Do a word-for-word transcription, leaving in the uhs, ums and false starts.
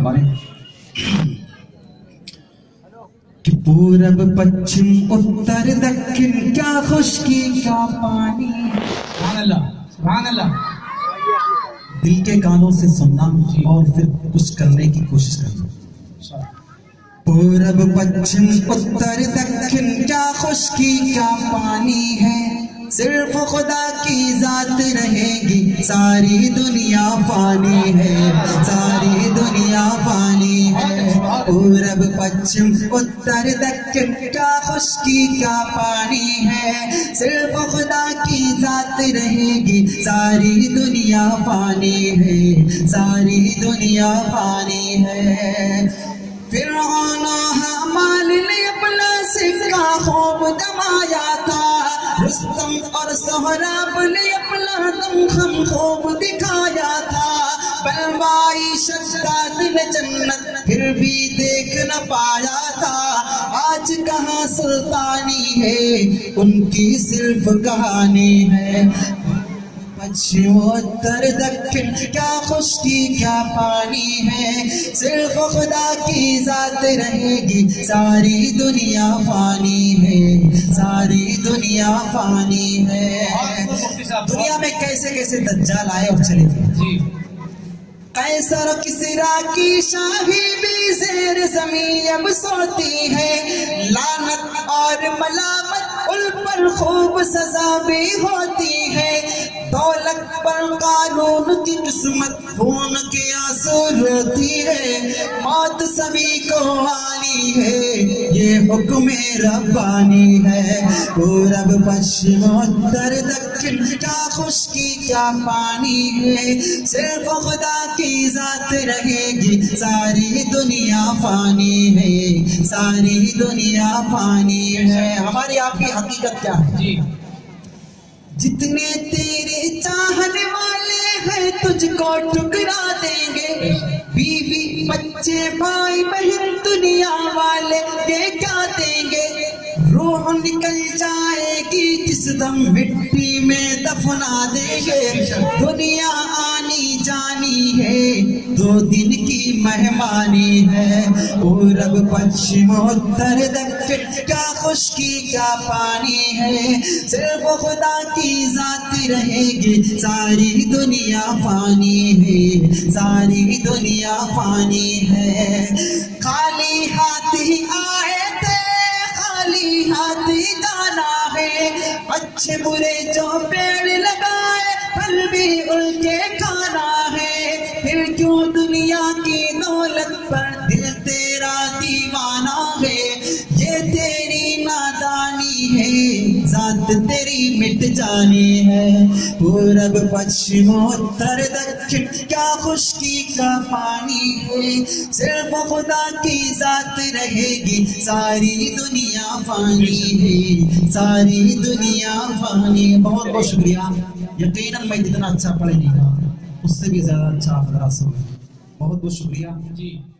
فرمائیں کہ پورب پچھم اتر دکن کیا خشکی کیا پانی. سبحان اللہ سبحان اللہ. دل کے کانوں سے سننا اور پھر کچھ کرنے کی کوشش کرنا. پورب پچھم اتر دکن کیا خشکی کیا پانی ہے, صرف خدا کی ذات رہے گی, ساری دنیا فانی ہے, ساری دنیا فانی ہے. پورب پچھم اتر دکن کیا خشکی کیا پانی ہے, صرف خدا کی ذات رہے گی, ساری دنیا فانی ہے, ساری دنیا فانی ہے. فرعون حامان نے اپنا سکہ خوب جمایا تھا, رستم اور سہراب نے اپنا دم خوب دکھایا تھا, بلوائی شداد نے جنت پھر بھی دیکھ نہ پایا تھا. آج کہاں سلطانی ہے, ان کی صرف کہانی ہے. پچھم اتر دکن کیا خشکی کیا پانی ہے, صرف خدا کی ذات رہے گی, ساری دنیا فانی ہے, ساری دنیا فانی ہے. دنیا میں کیسے کیسے دجال آئے اور چلے گئے. قیصر و کسریٰ کی شاہی بھی زیر زمین اب سوتی ہے, لعنت اور ملامت ان پر خوب سزا بھی ہوتی ہے. دولت پر قانون کی قسمت خون کے آنسو روتی ہے, موت سبھی کو آنی ہے, یہ حکم ربانی ہے. پورب پچھم اتر دکن کیا خشکی کیا پانی ہے, صرف خدا کی ذات رہے گی, ساری دنیا فانی ہے, ساری دنیا فانی ہے. ہماری آپ کی حقیقت کیا ہے؟ جتنے تیرے چاہنے والے ہیں تجھ کو ٹکرا دیں گے, بیوی بچے بھائی بہن دنیا والے یہ کیا دیں گے. روح نکل جائے گی جس دم مٹی میں دفنا دیں گے. دنیا آنی جانی ہے, دو دن کی مہمانی ہے. پورب پچھم اتر دکن کیا خشکی کیا پانی ہے, صرف خدا کی ذات رہے گی, ساری دنیا فانی ہے, ساری دنیا فانی ہے. خالی ہاتھ ہی آئے تھے, خالی ہاتھ ہی جانا ہے, اچھے برے جو پیڑ لگائے پھل بھی ان کے کھانا ہے. پھر کیوں دنیا کی دولت پر دل تیرا دیوانہ ہے, یہ تیری نادانی ہے, ذات تیری مٹ جانی ہے. پورب پچھم اتر دکن کیا خشکی کا پانی ہے, صرف خدا کی ذات رہے گی, ساری دنیا فانی ہے, ساری دنیا فانی. بہت بہت شکریہ. یقیناً میں جتنا اچھا پڑھے نہیں گا اس سے بھی زیادہ اچھا آپ حضرات سے. بہت بہت شکریہ.